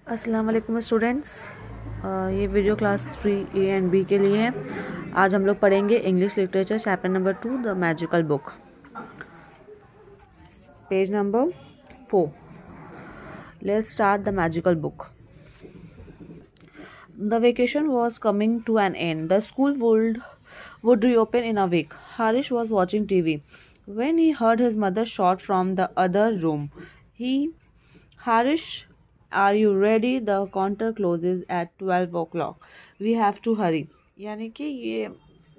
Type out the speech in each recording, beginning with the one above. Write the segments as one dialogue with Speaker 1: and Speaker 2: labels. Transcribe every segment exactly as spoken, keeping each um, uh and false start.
Speaker 1: अस्सलाम वालेकुम स्टूडेंट्स, ये video class three A and B के लिए है। आज हम लोग पढ़ेंगे English literature chapter number two, the magical book, page number four. Let's start the magical book. The vacation was coming to an end. The school would, would reopen in a week. Harish was watching T V when he heard his mother shout from the other room. He, Harish, are you ready? The counter closes at twelve o'clock. We have to hurry. यानी कि ये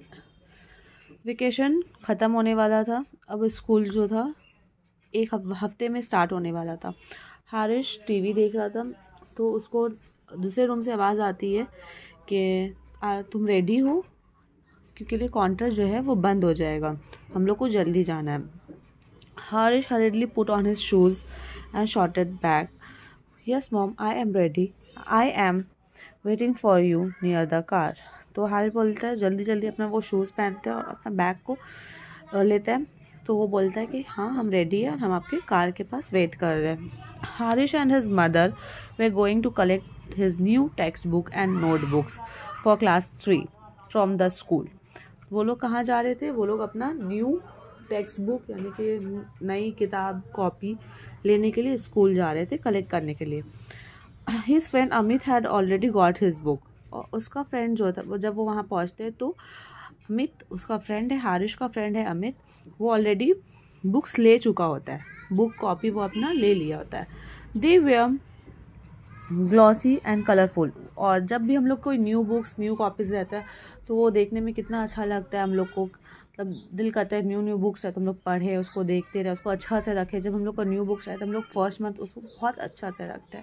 Speaker 1: vacation ख़त्म होने वाला था। अब school जो था एक हफ्ते में स्टार्ट होने वाला था। हारिश टीवी देख रहा था तो उसको दूसरे रूम से आवाज़ आती है कि तुम रेडी हो, क्योंकि काउंटर जो है वो बंद हो जाएगा, हम लोग को जल्दी जाना है। Harish hurriedly put on his shoes and sorted bag. Yes mom, I am ready, I am waiting for you near the car. तो हारिश बोलता है, जल्दी जल्दी अपना वो शूज़ पहनते हैं और अपना बैग को लेता है। तो वो बोलता है कि हाँ हम रेडी है और हम आपके कार के पास वेट कर रहे हैं। Harish and his mother were going to collect his new textbook and notebooks for class three from the school. वो लोग कहाँ जा रहे थे? वो लोग अपना न्यू टेक्स्ट बुक यानी कि नई किताब कॉपी लेने के लिए स्कूल जा रहे थे, कलेक्ट करने के लिए। His friend Amit had already got his book. और उसका फ्रेंड जो था, वो जब वो वहाँ पहुँचते हैं तो अमित उसका फ्रेंड है, हारिश का फ्रेंड है अमित, वो ऑलरेडी बुक्स ले चुका होता है, बुक कॉपी वो अपना ले लिया होता है। They were glossy and colourful. और जब भी हम लोग कोई न्यू बुक्स न्यू कॉपीज़ रहता है तो वो देखने में कितना अच्छा लगता है, हम लोग को मतलब दिल करता है न्यू न्यू बुक्स है तो हम लोग पढ़े, उसको देखते रहे, उसको अच्छा से रखे। जब हम लोग को न्यू बुक्स है तो हम लोग फर्स्ट मंथ उसको बहुत अच्छा से रखते हैं।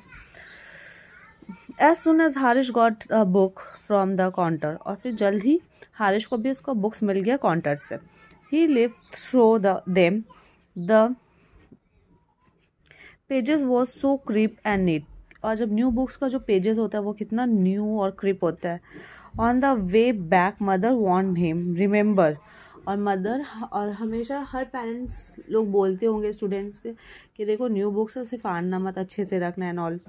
Speaker 1: As soon as Harish got a book from the counter, और फिर जल्द ही हारिश को भी उसको बुक्स मिल गया काउंटर से। He lift through the them the pages was so crisp and neat. और जब न्यू बुक्स का जो पेजेस होता है वो कितना न्यू और क्रिप होता है। On the way back mother want him remember, और मदर और हमेशा हर पेरेंट्स लोग बोलते होंगे स्टूडेंट्स के कि देखो न्यू बुक्स से फाड़ना मत, अच्छे से रखना and all.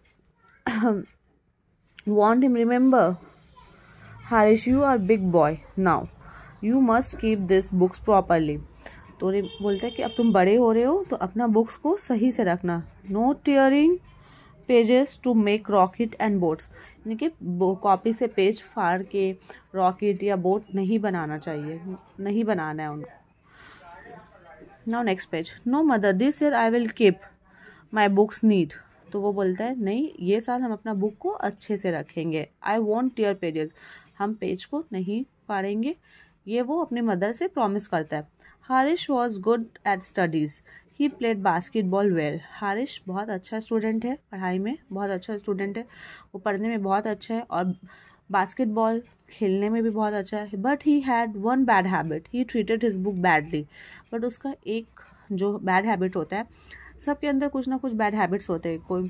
Speaker 1: Want him remember Harish, you are big boy now, you must keep this books properly. तो बोलता है कि अब तुम बड़े हो रहे हो तो अपना बुक्स को सही से रखना। No tearing pages to make rocket and boats, यानी कि कॉपी से पेज फाड़ के रॉकेट या बोट नहीं बनाना चाहिए, नहीं बनाना है उनको। Now next page. No mother, this year I will keep my books neat. तो वो बोलता है नहीं, ये साल हम अपना बुक को अच्छे से रखेंगे। आई वॉन्ट टीयर पेजेस, हम पेज को नहीं फाड़ेंगे, ये वो अपने मदर से प्रॉमिस करता है। Harish was good at studies, he played basketball well. Harish बहुत अच्छा स्टूडेंट है, पढ़ाई में बहुत अच्छा स्टूडेंट है, वो पढ़ने में बहुत अच्छा है और बास्केटबॉल खेलने में भी बहुत अच्छा है। But he had one bad habit, he treated his book badly. But उसका एक जो बैड हैबिट होता है, सबके अंदर कुछ ना कुछ बैड हैबिट्स होते हैं कोई,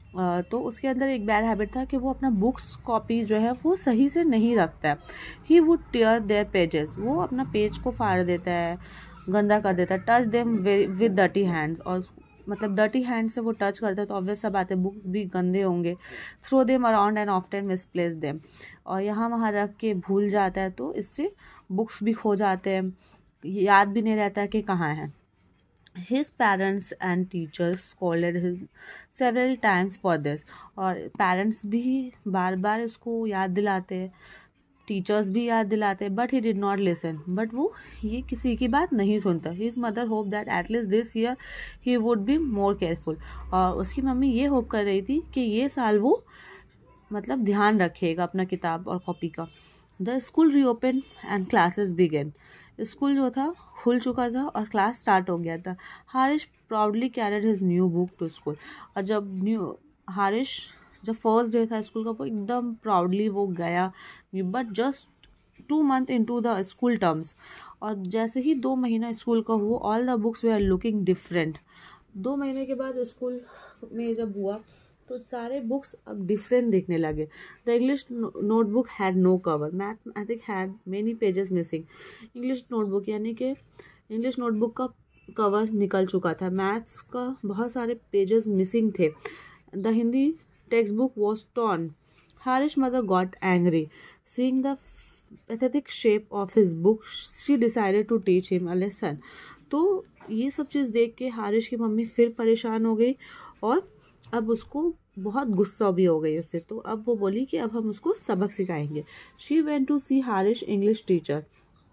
Speaker 1: तो उसके अंदर एक बैड हैबिट था कि वो अपना बुक्स कॉपी जो है वो सही से नहीं रखता है। He would tear their pages, वो अपना पेज को फाड़ देता है, गंदा कर देता है। Touch them with dirty hands, और मतलब डर्टी हैंड से वो टच करता है तो ऑब्वियस सा बात है बुक भी गंदे होंगे। Throw them around and often misplace them, और यहाँ वहाँ रख के भूल जाता है तो इससे बुक्स भी खो जाते हैं, याद भी नहीं रहता कि कहाँ है। His parents and teachers scolded him several times for this, और पेरेंट्स भी बार बार इसको याद दिलाते हैं, टीचर्स भी याद दिलाते हैं, but he did not listen, but वो ये किसी की बात नहीं सुनता। His mother hope that at least this year he would be more careful, और उसकी मम्मी ये होप कर रही थी कि ये साल वो मतलब ध्यान रखेगा अपना किताब और कॉपी का। The school reopen and classes begin, school जो था खुल चुका था और क्लास स्टार्ट हो गया था। Harish proudly carried his new book to school, और जब न्यू हारिश जब फर्स्ट डे था स्कूल का वो एकदम प्राउडली वो गया, but just two month into the school terms, और जैसे ही दो महीना स्कूल का हुआ ऑल द बुक्स वे आर लुकिंग डिफरेंट। दो महीने के बाद स्कूल में जब हुआ तो सारे बुक्स अब डिफरेंट दिखने लगे। The English notebook had no cover, mathematic had many pages missing. English notebook यानी कि इंग्लिश नोटबुक का कवर निकल चुका था, मैथ्स का बहुत सारे पेजेस मिसिंग थे। The Hindi textbook was torn. Harish's mother got angry. Seeing the pathetic shape of his book, she decided to teach him a lesson. तो ये सब चीज़ देख के हारिश की मम्मी फिर परेशान हो गई और अब उसको बहुत गुस्सा भी हो गई उससे। तो अब वो बोली कि अब हम उसको सबक सिखाएंगे। She went to see Harish English teacher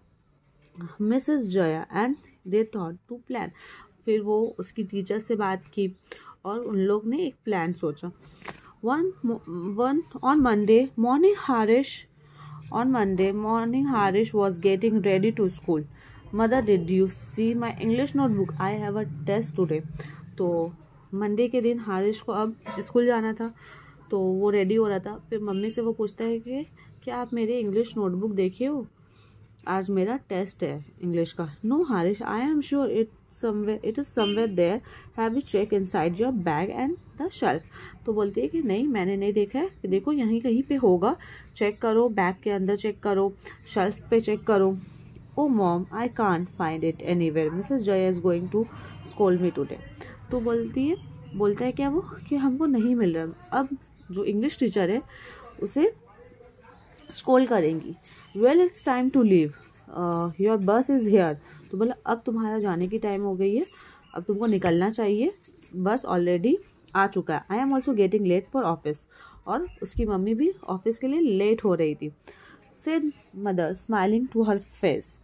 Speaker 1: Mrs Jaya and they thought to plan. फिर वो उसकी टीचर से बात की और उन लोग ने एक प्लान सोचा। One one on Monday morning Harish On Monday morning, Harish was getting ready to school. Mother, did you see my English notebook? I have a test today. तो मंडे के दिन हारिश को अब स्कूल जाना था, तो वो रेडी हो रहा था। फिर मम्मी से वो पूछता है कि क्या आप मेरे इंग्लिश नोटबुक देखे हो, आज मेरा टेस्ट है इंग्लिश का। No Harish, I am sure it somewhere it is somewhere there, have you check inside your bag and the shelf. तो बोलती है कि नहीं, मैंने नहीं देखा है, कि देखो यहीं कहीं पे होगा, चेक करो, बैग के अंदर चेक करो, शेल्फ पे चेक करो। Oh mom, I can't find it anywhere, Mrs Jaya is going to school me today. तो बोलती है बोलता है क्या वो कि हमको नहीं मिल रहा। अब जो इंग्लिश टीचर है उसे स्कूल करेंगी। Well it's time to leave, your bus is here. तो बोला अब तुम्हारा जाने की टाइम हो गई है, अब तुमको निकलना चाहिए, बस ऑलरेडी आ चुका है। I am also getting late for office. और उसकी मम्मी भी ऑफिस के लिए लेट हो रही थी। Said mother smiling to her face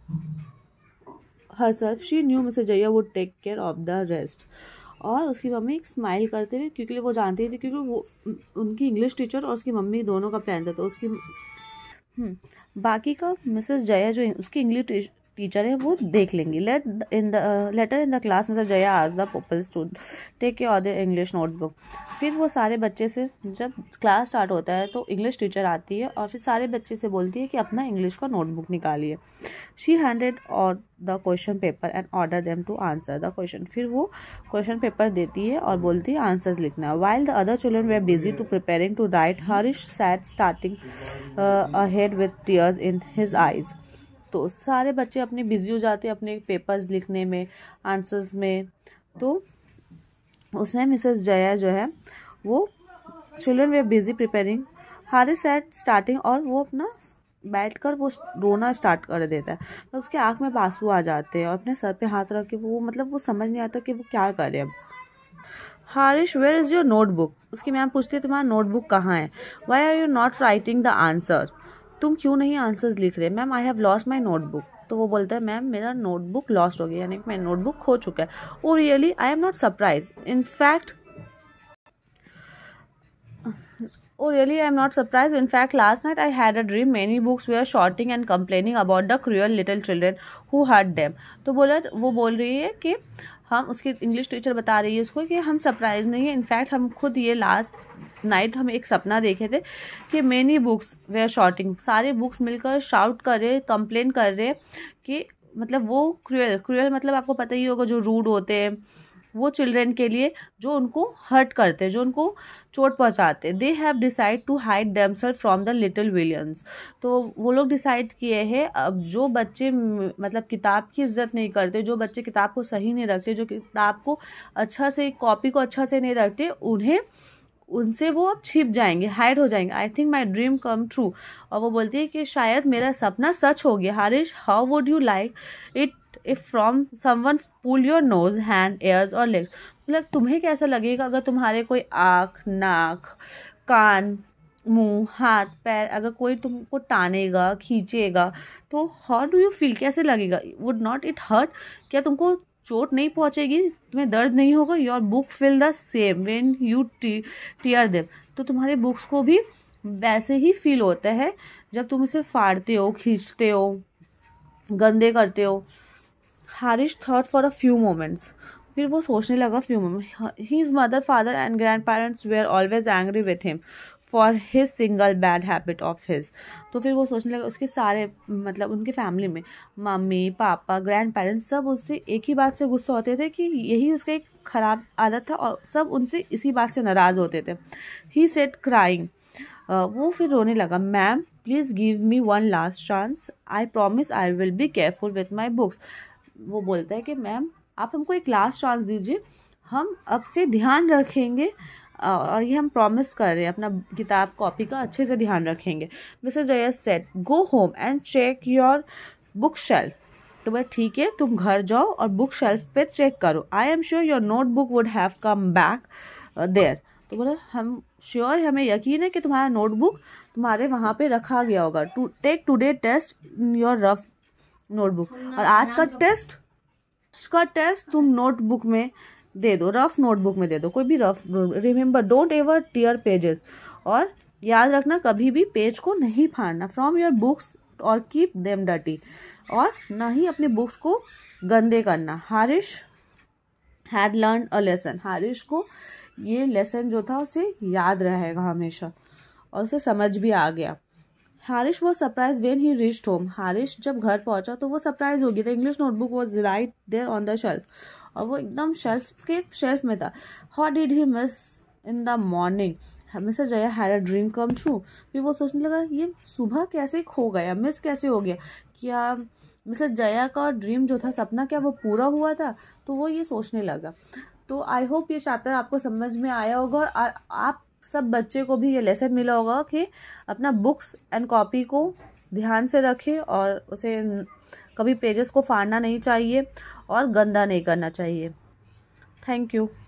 Speaker 1: herself, she knew Mrs Jaya would take care of the rest. और उसकी मम्मी एक स्माइल करते हुए, क्योंकि वो जानती थी, क्योंकि वो उनकी इंग्लिश टीचर और उसकी मम्मी दोनों का प्लान था। तो उसकी बाकी का मिसेस जया जो उसकी इंग्लिश टीचर है वो देख लेंगी। Late in the later in the class Mrs Jaya आज the pupils to take care of the English notebooks. फिर वो सारे बच्चे से, जब क्लास स्टार्ट होता है तो इंग्लिश टीचर आती है और फिर सारे बच्चे से बोलती है कि अपना इंग्लिश का नोटबुक निकालिए। She handed out the question paper and order them to answer the question. फिर वो क्वेश्चन पेपर देती है और बोलती है आंसर्स लिखना। While the other children were busy to preparing to write, Harish sat starting ahead with tears in his eyes. तो सारे बच्चे अपने बिजी हो जाते हैं अपने पेपर्स लिखने में, आंसर्स में। तो उसमें मिसेस जया जो है वो children were busy preparing, Harish sat starting, और वो अपना बैठकर वो रोना स्टार्ट कर देता है। तो उसके आँख में आंसू आ जाते हैं और अपने सर पे हाथ रख के वो मतलब वो समझ नहीं आता कि वो क्या करे। अब Harish, where is your notebook? उसकी मैम पूछती है तुम्हारा नोटबुक कहाँ है? Why are you not writing the answer? तुम क्यों नहीं आंसर्स लिख रहे? Ma'am, I have lost my notebook. तो वो बोलता है मैम मेरा नोटबुक लॉस्ट हो गया, यानी कि मेरा नोटबुक खो चुका है। Oh really, I am not surprise, in fact Oh really, I am not surprised. In fact, last night I had a dream. Many books were shouting and complaining about the cruel little children who hurt them. तो बोला वो बोल रही है कि हम, उसकी English teacher बता रही है उसको कि हम सरप्राइज नहीं है। इनफैक्ट हम खुद ये लास्ट नाइट हम एक सपना देखे थे कि मेनी बुक्स वेयर शॉटिंग, सारे बुक्स मिलकर शाउट कर रहे, कंप्लेन कर रहे कि मतलब वो क्रूएल क्रूएल मतलब आपको पता ही होगा जो रूड होते हैं वो चिल्ड्रेन के लिए, जो उनको हर्ट करते हैं, जो उनको चोट पहुंचाते हैं। They have decide to hide themselves from the little villains. तो वो लोग डिसाइड किए हैं अब जो बच्चे मतलब किताब की इज्जत नहीं करते, जो बच्चे किताब को सही नहीं रखते, जो किताब को अच्छा से, कॉपी को अच्छा से नहीं रखते, उन्हें उनसे वो अब छिप जाएंगे, हाइड हो जाएंगे। I think my dream come true. और वो बोलती है कि शायद मेरा सपना सच हो गया। Harish, how would you like it if from someone pull your nose, hand, ears और लेग्स? मतलब तुम्हें कैसा लगेगा अगर तुम्हारे कोई आँख, नाक, कान, मुंह, हाथ, पैर अगर कोई तुमको टानेगा, खींचेगा, तो हाउ डू यू फील, कैसे लगेगा? Would not it hurt? क्या तुमको चोट नहीं पहुंचेगी, तुम्हें दर्द नहीं होगा? Your book feel the same when you tear them. तो तुम्हारे बुक्स को भी वैसे ही फील होता है जब तुम इसे फाड़ते हो, खींचते हो, गंदे करते हो। Harish thought for a few moments, फिर वो सोचने लगा few moment. His mother, father and grand parents were always angry with him for his single bad habit of his. तो फिर वो सोचने लगा उसके सारे मतलब उनके फैमिली में मम्मी, पापा, ग्रैंड पेरेंट्स सब उससे एक ही बात से गुस्सा होते थे कि यही उसका एक ख़राब आदत था और सब उनसे इसी बात से नाराज़ होते थे। ही सेड क्राइंग, वो फिर रोने लगा। Ma'am please give me one last chance, I promise I will be careful with my books. वो बोलता है कि मैम आप हमको एक लास्ट चांस दीजिए, हम अब से ध्यान रखेंगे और ये हम प्रॉमिस कर रहे हैं अपना किताब कॉपी का अच्छे से ध्यान रखेंगे। Mrs Jaya said go home and check your book shelf. तो बोला ठीक है, तुम घर जाओ और बुक शेल्फ पे चेक करो। I am sure your notebook would have come back there. तो बोला हम श्योर, हमें यकीन है कि तुम्हारा नोटबुक तुम्हारे वहाँ पे रखा गया होगा। To take today test in your rough notebook. और आज का टेस्ट का टेस्ट तुम नोटबुक में दे दो, रफ नोटबुक में दे दो, कोई भी rough. Remember don't ever tear pages. और याद रखना कभी भी पेज को नहीं फाड़ना। फ्रॉम योर बुक्स और कीप देम डर्टी। और ना ही अपने बुक्स को गंदे करना। Harish had learn a lesson. Harish को ये लेसन जो था उसे याद रहेगा हमेशा और उसे समझ भी आ गया। Harish was surprise when he reached home. Harish जब घर पहुंचा तो वो सरप्राइज हो गया। The English notebook was right there on the shelf. और वो एकदम शेल्फ के शेल्फ में था। How did he miss in the morning. Mrs Jaya had a dream come true. फिर वो सोचने लगा ये सुबह कैसे खो गया, मिस कैसे हो गया, क्या मिसेस जया का ड्रीम जो था, सपना, क्या वो पूरा हुआ था। तो वो ये सोचने लगा। तो आई होप ये चैप्टर आपको समझ में आया होगा और आप सब बच्चे को भी ये लेसन मिला होगा कि अपना बुक्स एंड कॉपी को ध्यान से रखें और उसे कभी पेजेस को फाड़ना नहीं चाहिए और गंदा नहीं करना चाहिए। Thank you.